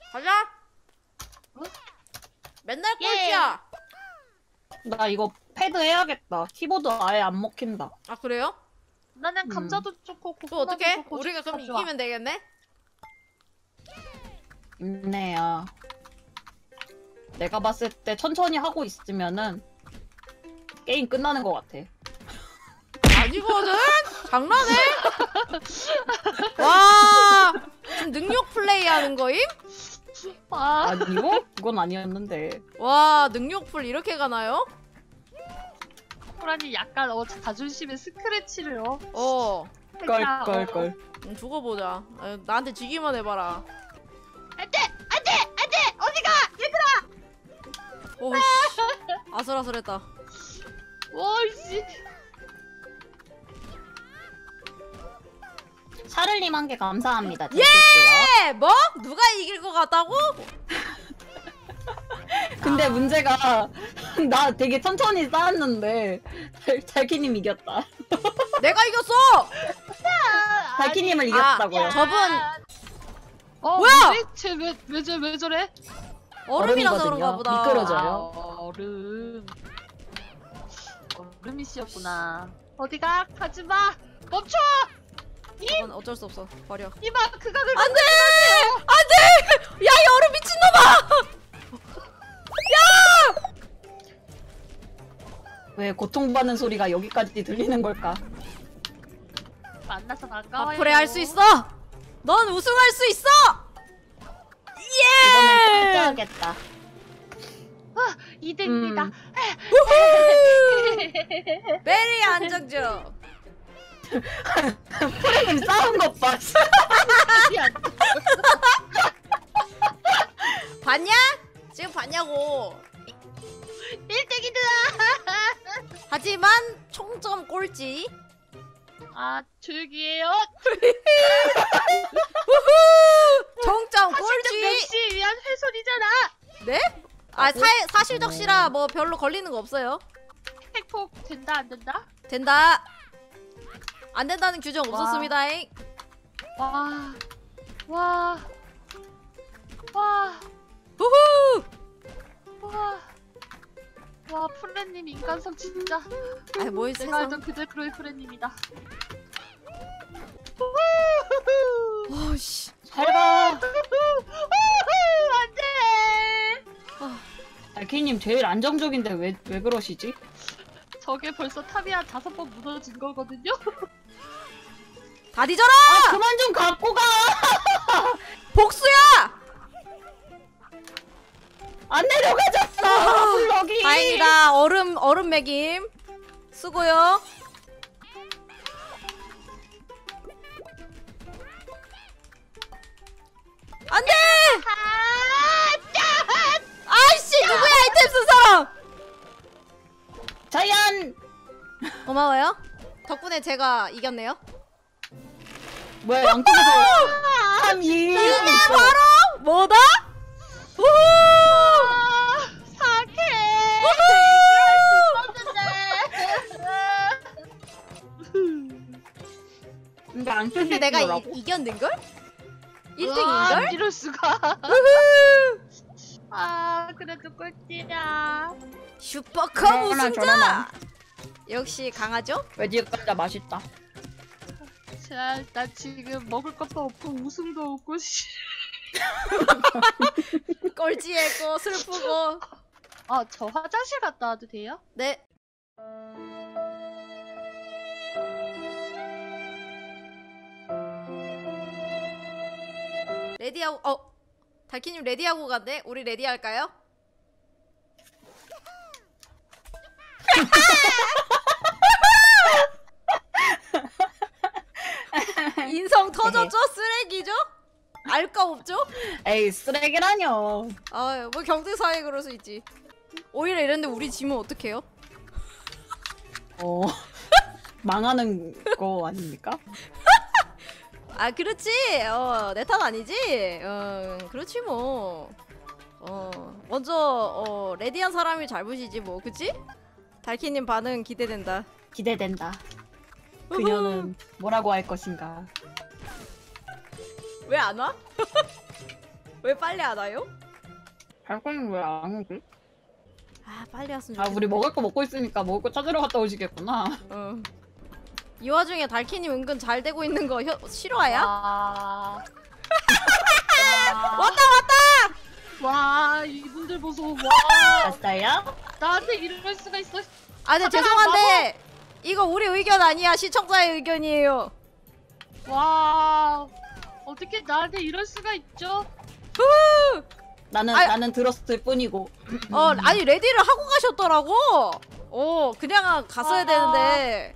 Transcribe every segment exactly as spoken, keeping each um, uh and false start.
가자. 어? 맨날 예. 꼴찌야. 나 이거 패드 해야겠다. 키보드 아예 안 먹힌다. 아 그래요? 나는 음. 감자도 좋고 또 고구마도 어떻게? 좋고 우리가 그럼 다 좋아. 이기면 되겠네? 있네요. 내가 봤을 때 천천히 하고 있으면은 게임 끝나는 것 같아. 아니거든? 장난해? 와, 지금 능력 플레이 하는 거임? 아, 아니요? 그건 아니었는데. 와, 능력풀 이렇게 가나요? 호란이 약간 어 자존심에 스크래치를 어. 어, 살짝, 어. 껄껄껄. 음, 두고 보자. 아, 나한테 지기만 해봐라. 안돼 안돼 안돼 어디가 얘들아. 오씨, 아슬아슬했다. 와씨. 샤를님 한 개 감사합니다. 예! 드릴게요. 에, 뭐? 누가 이길 것 같다고? 근데 문제가 나 되게 천천히 쌓았는데 달- 달키님 이겼다. 내가 이겼어! 달키님을 아니, 이겼다고요. 아, 저분 어 뭐야? 쟤왜왜 저 왜 저래? 얼음이라서 얼음이거든요. 그런가 보다. 미끄러져요. 아, 얼음. 얼음이 씨였구나. 어디가? 가지마. 멈춰. 이건 어쩔 수 없어. 버려. 이봐 그가 그. 안돼! 안돼! 야, 이 얼음 미친놈아! 왜 고통받는 소리가 여기까지 들리는 걸까? 만나서 반가워요. 앞으로 할 수 있어! 넌 우승할 수 있어! 이번엔 예! 꼴찌하겠다. 이 등입니다. 음. 우후! 베리 안정적. 프레임 싸운 것 봐. 봤냐? 지금 봤냐고. 일 등이다. 하지만 총점 꼴찌. 아 조용히 해요. 우후! 총점 사실적 꼴찌. 명시에 위한 훼손이잖아. 네? 아, 사, 사실적시라 뭐 별로 걸리는 거 없어요. 팩폭 된다 안 된다? 된다. 안 된다는 규정 와. 없었습니다잉. 와. 와. 와. 우후! 와. 와 프렌님 인간성 진짜. 아이, 뭘 내가 세상. 알던 그대로의 프렌님이다. 어씨. 잘가. 안돼. 달키님 제일 안정적인데 왜, 왜 그러시지? 저게 벌써 탑이 한 다섯 번 무너진 거거든요. 다 뒤져라! 아 그만 좀 갖고 가! 복수야! 안 내려가졌어! 블럭이! 다행이다. 얼음 얼음 먹임. 수고요. 안돼! 아이씨, 누구야 아이템 쓴 사람? 자연! 고마워요. 덕분에 제가 이겼네요. 뭐야 양쪽에서 삼, 이 이게 바로 뭐다? 우후! 사케. 근데 안 근데 내가 이, 쓰시더라고. 이겼는걸? 일 와, 등인걸? 이럴 수가. 우후! 아, 그래도 꼴찌야. 슈퍼컵 저러나, 우승자! 저러나. 역시 강하죠? 돼지 감자 맛있다. 자, 나 지금 먹을 것도 없고 웃음도 없고. 씨. 꼴찌했고 슬프고. 아, 저 화장실 갔다 와도 돼요? 네. 레디하고 어 달키님 레디하고 간대. 우리 레디할까요? 인성 터졌죠? 쓰레기죠? 알 거 없죠? 에이 쓰레기라뇨. 아뭐 경제사회 그럴 수 있지. 오히려 이랬는데 우리 지면 어떡해요? 어 망하는 거 아닙니까? 아 그렇지. 어 내 탓 아니지. 어 그렇지 뭐. 어 먼저 어 레디한 사람이 잘못이지 뭐. 그치? 달키님 반응 기대된다. 기대된다. 그녀는 뭐라고 할 것인가? 왜 안 와? 왜 빨리 안 와요? 달콤이 왜안 오지? 아 빨리 왔으면 아 좋겠어. 우리 먹을 거 먹고 있으니까 먹을 거 찾으러 갔다 오시겠구나. 어. 이 와중에 달키님 은근 잘 되고 있는 거 혀, 실화야? 와. 왔다 왔다! 와 이분들 보소. 와. 왔어요? 나한테 이럴 수가 있어. 아 근데 죄송한데 이거 우리 의견 아니야. 시청자의 의견이에요. 와. 어떻게 나한테 이럴 수가 있죠? 후! 나는 아유. 나는 들었을 뿐이고. 어 아니 레디를 하고 가셨더라고. 어 그냥 갔어야 아. 되는데.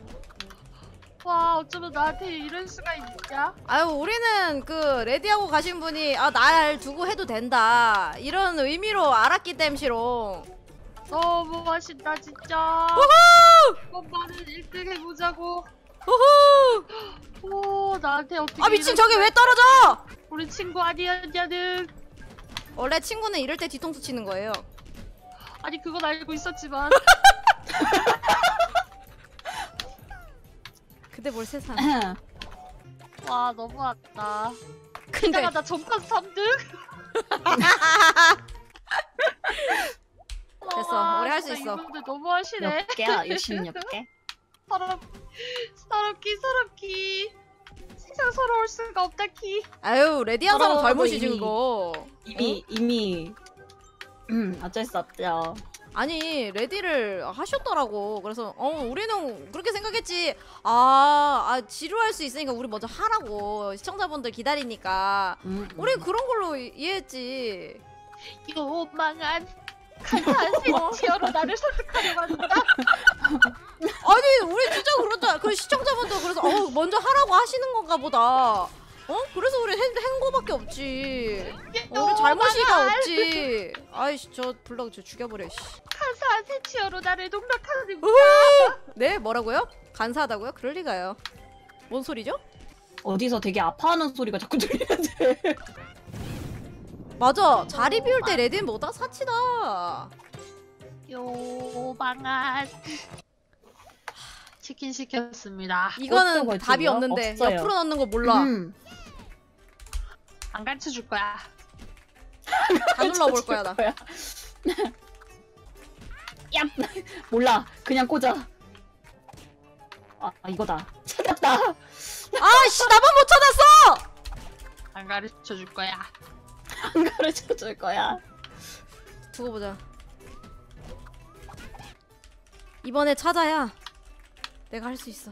와 어쩌면 나한테 이럴 수가 있냐? 아유 우리는 그 레디하고 가신 분이 아 날 두고 해도 된다 이런 의미로 알았기 땜시롱. 너무 맛있다 진짜. 우후! 이번만은 일 등 해보자고. 우후! 오 나한테 어떻게? 아 미친 이럴 저게 수가 왜 떨어져? 있- 우리 친구 아니었냐는. 원래 친구는 이럴 때 뒤통수 치는 거예요. 아니 그건 알고 있었지만. 근데 뭘 세상. 와 너무하다. 근데 이따가 나 전판 삼 등? 됐어, 우리 할수 진짜 있어. 이분들 너무하시네. 몇 개야? 육십육 개? 서럽, 서럽기 서럽기. 세상 서러울 수가 없다 키. 아유 레디한 사람 서러워도 잘못이지 이미- 그거. 이미 이미 음 어쩔 수 없죠. 아니 레디를 하셨더라고. 그래서 어 우리는 그렇게 생각했지. 아, 아 지루할 수 있으니까 우리 먼저 하라고. 시청자분들 기다리니까 음, 음. 우리 그런 걸로 이- 이해했지. 요망한 간사한 세치어로 나를 설득하려고 한다. 아니 우리 진짜 그렇다. 그 시청자분들 그래서 어 먼저 하라고 하시는 건가 보다. 어 그래서 우리 한, 한 거밖에 없지. 어, 우리 잘못이가 없지. 아이씨 저 불러 저 죽여버려. 씨. 간사한 세치어로 나를 농락하는 네 뭐라고요? 간사하다고요? 그럴 리가요. 뭔 소리죠? 어디서 되게 아파하는 소리가 자꾸 들리는데. 맞아 자리 비울 때 레디는 뭐다 사치다. 요망한 치킨 시켰습니다. 이거는 어떤 답이 거지요? 없는데 없어요. 옆으로 넣는 거 몰라. 음. 안 가르쳐 줄 거야. 다 눌러볼 거야 나. 거야. 야 몰라 그냥 꽂아. 아, 아 이거다 찾았다. 아씨 나만 못 찾았어. 안 가르쳐 줄 거야. 안 가르쳐 줄 거야. 두고 보자. 이번에 찾아야 내가 할 수 있어.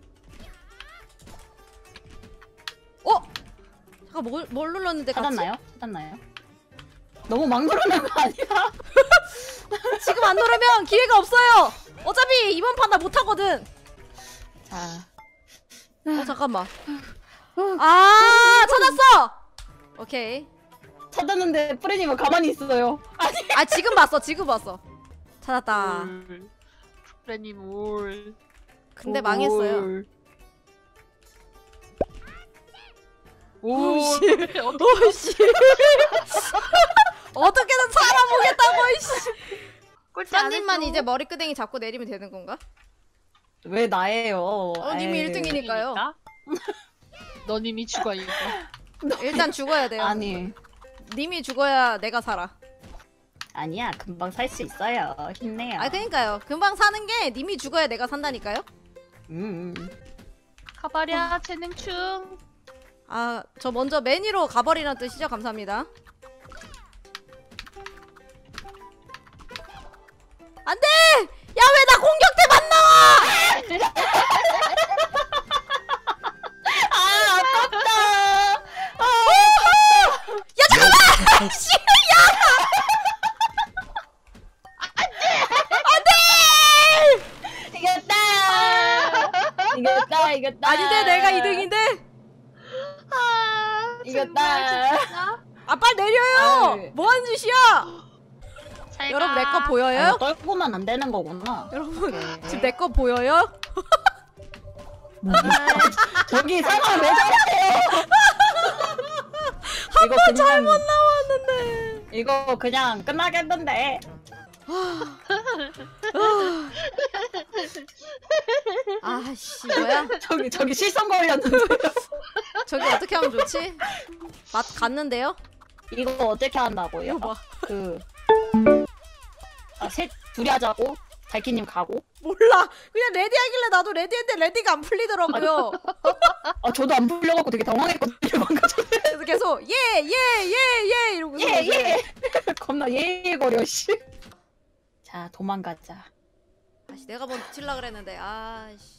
어? 잠깐 뭘, 뭘 눌렀는데 같이? 찾았나요? 찾았나요? 너무 막 누르는 거 아니야? 지금 안 누르면 기회가 없어요. 어차피 이번 판 나 못하거든. 자 어 잠깐만. 아 찾았어. 오케이. 찾았는데 프레님은 가만히 있어요. 아니 아 지금 봤어 지금 봤어. 찾았다. 올. 프레님 올. 근데 망했어요. 올. 올. 오씨. 어떻게 오씨. 어떻게든 살아보겠다고 이씨. 꼴찌 안 프란님만 했죠? 이제 머리끄댕이 잡고 내리면 되는 건가? 왜 나예요? 어, 님이 에이. 일 등이니까요. 넌 이미 죽어 이거. 일단 죽어야 돼요. 아니 님이 죽어야 내가 살아. 아니야 금방 살 수 있어요. 힘내요. 아 그니까요. 금방 사는 게 님이 죽어야 내가 산다니까요. 음. 가버려 재능충. 아 저 먼저 매니로 가버리란 뜻이죠. 감사합니다. 안돼! 야 왜 나 공격대만 나와! 아 아깝다. 아, 야 잠깐만! 씨! 야! 이겼다. 이겼다 이겼다. 아닌데 내가 이 등인데? 아, 이겼다. 정말 진짜. 아 빨리 내려요! 아유. 뭐하는 짓이야! 잘 여러분 가. 내 거 보여요? 아, 떨고만 안 되는 거구나. 여러분 오케이. 지금 내 거 보여요? 저기 상황 왜 저래요? 이거 그냥 잘못 나왔는데. 이거 그냥 끝나겠는데. 아씨 뭐야? 저기 저기 실성 걸렸는데. 저기 어떻게 하면 좋지? 맛 갔는데요? 이거 어떻게 한다고요? 이거 봐. 그, 아, 셋, 둘이 하자고? 달키님 가고? 몰라. 그냥 레디 하길래 나도 레디 했는데 레디가 안 풀리더라고요. 아, 저도 안 풀려갖고 되게 당황했거든요, 방금 전에. 그래서 계속 예 예 예 예 이러고 예, 예! 겁나 예예거려, 씨. 자, 도망가자. 아씨 내가 먼저 칠라 그랬는데 아씨.